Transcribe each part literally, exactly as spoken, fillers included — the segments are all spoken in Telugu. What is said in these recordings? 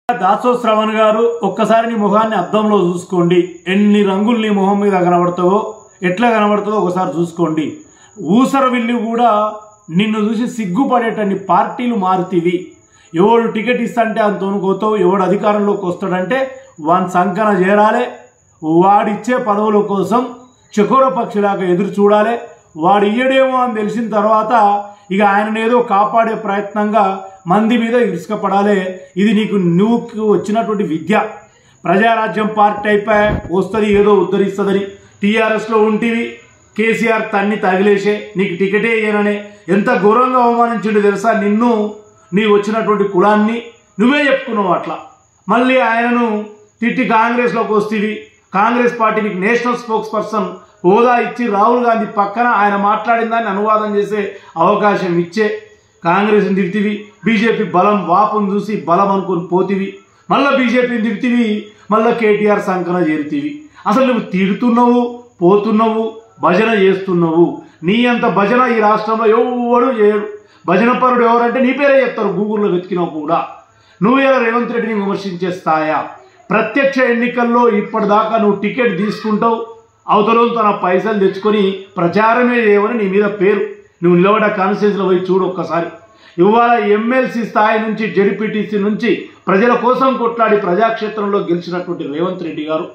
దాసో శ్రవణ్ గారు ఒక్కసారి నీ ముఖాన్ని అద్దంలో చూసుకోండి. ఎన్ని రంగులు నీ మొహం మీద కనబడతావో, ఎట్లా కనబడుతుందో ఒకసారి చూసుకోండి. ఊసర విల్లి కూడా నిన్ను చూసి సిగ్గుపడేటన్ని పార్టీలు మారుతీవి. ఎవడు టికెట్ ఇస్తంటే అంతను పోతావు, ఎవడు అధికారంలోకి వస్తాడంటే వాని సంకన చేరాలి. వాడిచ్చే పదవుల కోసం చకోర పక్షిలాగా ఎదురు చూడాలి. వాడు ఇయ్యడేమో అని తెలిసిన తర్వాత ఇక ఆయన ఏదో కాపాడే ప్రయత్నంగా మంది మీద ఇసుకపడాలి. ఇది నీకు నువ్వు వచ్చినటువంటి విద్య. ప్రజారాజ్యం పార్టీ అయిపోయా వస్తుంది, ఏదో ఉద్ధరిస్తుందని టీఆర్ఎస్లో ఉంటివి. కేసీఆర్ తన్ని తగిలేసే నీకు టికెటే ఇయ్యననే ఎంత ఘోరంగా అవమానించిండు తెలుసా నిన్ను. నీ వచ్చినటువంటి కులాన్ని నువ్వే చెప్పుకున్నావు. అట్లా మళ్ళీ ఆయనను తిట్టి కాంగ్రెస్లోకి వస్తేవి. కాంగ్రెస్ పార్టీ నీకు నేషనల్ స్పోక్స్ పర్సన్ హోదా ఇచ్చి రాహుల్ గాంధీ పక్కన ఆయన మాట్లాడిన దాన్ని అనువాదం చేసే అవకాశం ఇచ్చే కాంగ్రెస్ని తిరితివి. బీజేపీ బలం వాపును చూసి బలం అనుకుని పోతివి. మళ్ళీ బీజేపీని తిరితివి, మళ్ళీ కేటీఆర్ సంకన చేరుతీవి. అసలు నువ్వు తిడుతున్నావు, పోతున్నావు, భజన చేస్తున్నావు. నీ అంత భజన ఈ రాష్ట్రంలో ఎవడు చేయడు. భజన పరుడు ఎవరంటే నీ పేరే చెప్తారు గూగుల్లో వెతికినా కూడా. నువ్వు ఇలా రేవంత్ రెడ్డిని విమర్శించే స్థాయా? ప్రత్యక్ష ఎన్నికల్లో ఇప్పటిదాకా నువ్వు టికెట్ తీసుకుంటావు, అవతల తన పైసలు తెచ్చుకొని ప్రచారమే చేయవని నీ మీద పేరు. నువ్వు నిలబడ్డ కాన్స్టిట్యూన్సీలో పోయి చూడు ఒక్కసారి. ఇవాళ ఎమ్మెల్సీ స్థాయి నుంచి జెడ్పీటీసీ నుంచి ప్రజల కోసం కొట్లాడి ప్రజాక్షేత్రంలో గెలిచినటువంటి రేవంత్ రెడ్డి గారు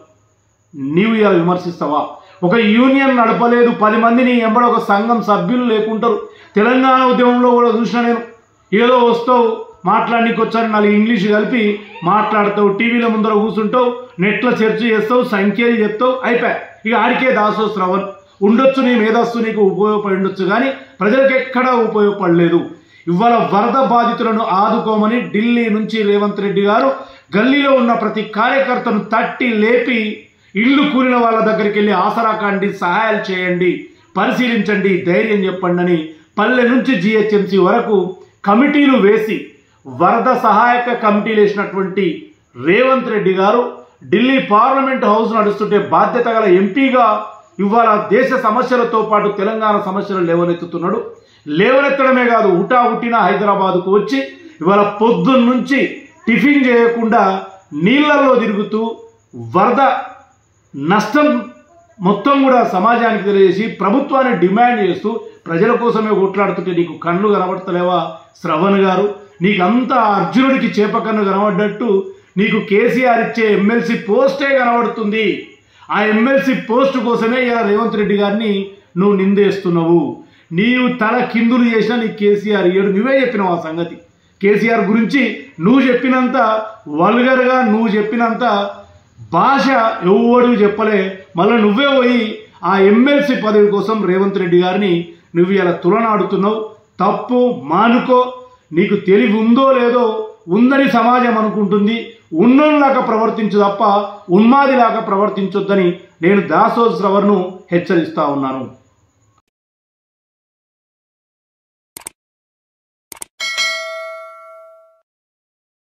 నీవు ఇలా విమర్శిస్తావా? ఒక యూనియన్ నడపలేదు, పది మంది నీ ఎంబడ ఒక సంఘం సభ్యులు లేకుంటారు. తెలంగాణ ఉద్యమంలో కూడా చూసిన నేను. ఏదో వస్తావు, మాట్లాడడానికి వచ్చారు, నాలుగు ఇంగ్లీష్ కలిపి మాట్లాడతావు, టీవీల ముందర కూర్చుంటావు, నెట్లో చర్చ చేస్తావు, సంఖ్యలు చెప్తావు, అయిపోయా. ఇక ఆడికే దాసో శ్రవణ్ ఉండొచ్చు, నీ మేధస్సు నీకు ఉపయోగపడి ఉండొచ్చు, కానీ ప్రజలకు ఎక్కడా ఉపయోగపడలేదు. ఇవాళ వరద బాధితులను ఆదుకోమని ఢిల్లీ నుంచి రేవంత్ రెడ్డి గారు గల్లీలో ఉన్న ప్రతి కార్యకర్తను తట్టి లేపి ఇల్లు కూలిన వాళ్ళ దగ్గరికి వెళ్ళి ఆసరా కాండి, సహాయాలు చేయండి, పరిశీలించండి, ధైర్యం చెప్పండి అని పల్లె నుంచి జిహెచ్ఎంసీ వరకు కమిటీలు వేసి వరద సహాయక కమిటీలు వేసినటువంటి రేవంత్ రెడ్డి గారు ఢిల్లీ పార్లమెంట్ హౌస్ నడుస్తుంటే బాధ్యత గల ఎంపీగా ఇవాళ దేశ సమస్యలతో పాటు తెలంగాణ సమస్యలు లేవనెత్తుతున్నాడు. లేవనెత్తడమే కాదు, హుటా హుట్టిన హైదరాబాద్కు వచ్చి ఇవాళ పొద్దున్న నుంచి టిఫిన్ చేయకుండా నీళ్లలో తిరుగుతూ వరద నష్టం మొత్తం కూడా సమాజానికి తెలియజేసి ప్రభుత్వాన్ని డిమాండ్ చేస్తూ ప్రజల కోసమే కొట్లాడుతుంటే నీకు కళ్ళు కనబడతలేవా శ్రవణ్ గారు? నీకు అంతా అర్జునుడికి చేపకన్ను కనబడ్డట్టు నీకు కేసీఆర్ ఇచ్చే ఎమ్మెల్సీ పోస్టే కనబడుతుంది. ఆ ఎమ్మెల్సీ పోస్ట్ కోసమే ఇలా రేవంత్ రెడ్డి గారిని నువ్వు నిందేస్తున్నావు. నీవు తల కిందులు చేసినా నీకు కేసీఆర్ ఇయ్యడు. నువ్వే చెప్పినావు ఆ సంగతి. కేసీఆర్ గురించి నువ్వు చెప్పినంత వల్గర్గా, నువ్వు చెప్పినంత భాష ఎవడు చెప్పలే. మళ్ళీ నువ్వే పోయి ఆ ఎమ్మెల్సీ పదవి కోసం రేవంత్ రెడ్డి గారిని నువ్వు ఇలా తులనాడుతున్నావు. తప్పు మానుకో. నీకు తెలివి ఉందో లేదో, ఉందని సమాజం అనుకుంటుంది. ఉన్నోలాగా ప్రవర్తించు తప్ప ఉన్మాదిలాగా ప్రవర్తించొద్దని నేను దాసో శ్రవణ్ను హెచ్చరిస్తా ఉన్నాను.